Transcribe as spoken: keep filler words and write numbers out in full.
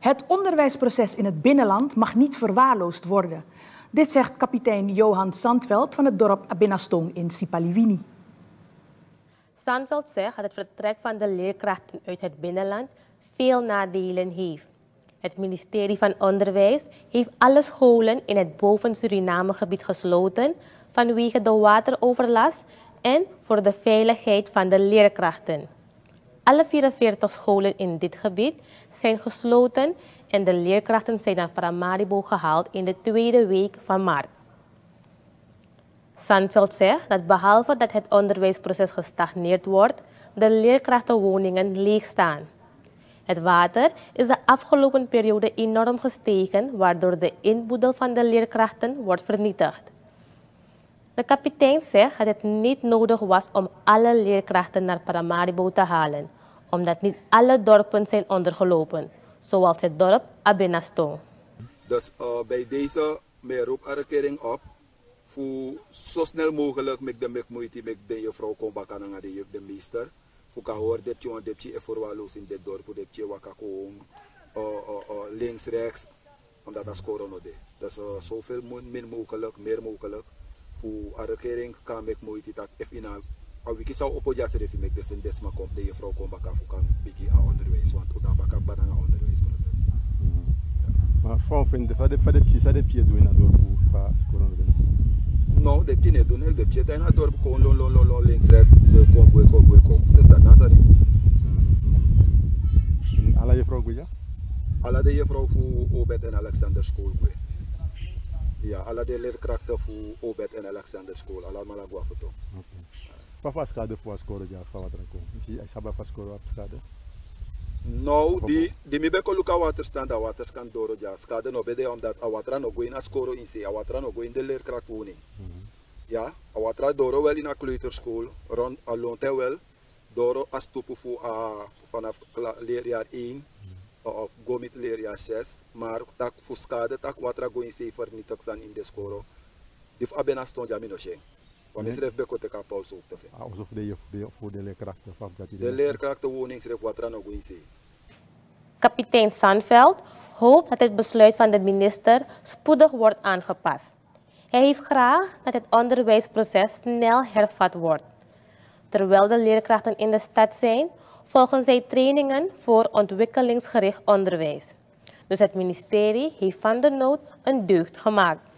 Het onderwijsproces in het binnenland mag niet verwaarloosd worden. Dit zegt kapitein Johan Sandveld van het dorp Abenastong in Sipaliwini. Sandveld zegt dat het vertrek van de leerkrachten uit het binnenland veel nadelen heeft. Het ministerie van Onderwijs heeft alle scholen in het boven-Suriname-gebied gesloten vanwege de wateroverlast en voor de veiligheid van de leerkrachten. Alle vierenveertig scholen in dit gebied zijn gesloten en de leerkrachten zijn naar Paramaribo gehaald in de tweede week van maart. Sandveld zegt dat behalve dat het onderwijsproces gestagneerd wordt, de leerkrachtenwoningen leeg staan. Het water is de afgelopen periode enorm gestegen, waardoor de inboedel van de leerkrachten wordt vernietigd. De kapitein zegt dat het niet nodig was om alle leerkrachten naar Paramaribo te halen, omdat niet alle dorpen zijn ondergelopen, zoals het dorp Abenastong. Dus uh, bij deze meer roep een regering op voor zo snel mogelijk met de moeite met de juffrouw Kombaka naar de, de meester. Voor kan horen dat je een depje verwaarloos in dit dorp, dat je wat kan komen links, rechts, omdat dat scoren nog deed. Dus uh, zoveel min mogelijk, meer mogelijk. Voor een regering kan met moeite dat if in een wiki zou oppojassen if met deze desma komt de juffrouw Kombaka voor kan beetje aan onderwijs, want dat baka bijna een onderwijsproces. Maar vrouw vindt dat de depje, dat depje doen naar dorp voor scoren nog. No, de pje niet doen, de pje daar naar dorp komen, lon lon lon lon links rechts, kom kom kom kom kom. Dus dat naast niet. Alla je vrouw goeie? Alla de juffrouw voor Obed en Alexander School goeie. Ja, alla de leerkrachten voor Obed en Alexander School, alla malagua foto. Wat was schade voor scoren ja van wat er komt? Je hebt pas scoren op schade. Nou, die die mi beko luka waterstand, dat waterstand doro ja schade no bede omdat a water no go in a score in se, a water no go in de leerkrachtwoning. Ja, a water doro wel in a kleuterschool, rond a lonte wel, doro a stopu voor a vanaf leerjaar één, of go met leerjaar zes, maar tak voor schade tak water go in se vernietigd zijn in de score. Die Abenastong ja mi no sheng. Want is er beko te kapauze op te vinden. Alsof de voor de leerkrachten van dat de leerkrachtenwoning schreef water no go in se. Kapitein Sandveld hoopt dat het besluit van de minister spoedig wordt aangepast. Hij heeft graag dat het onderwijsproces snel hervat wordt. Terwijl de leerkrachten in de stad zijn, volgen zij trainingen voor ontwikkelingsgericht onderwijs. Dus het ministerie heeft van de nood een deugd gemaakt.